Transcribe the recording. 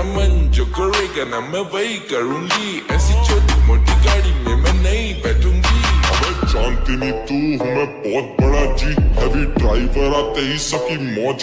मन जो करेगा ना मैं वही करूंगी, ऐसी छोटी मोटी गाड़ी में मैं नहीं बैठूंगी। अबे जानती नहीं तू हूँ मैं बहुत बड़ा जी, हैवी ड्राइवर आते ही सबकी मौज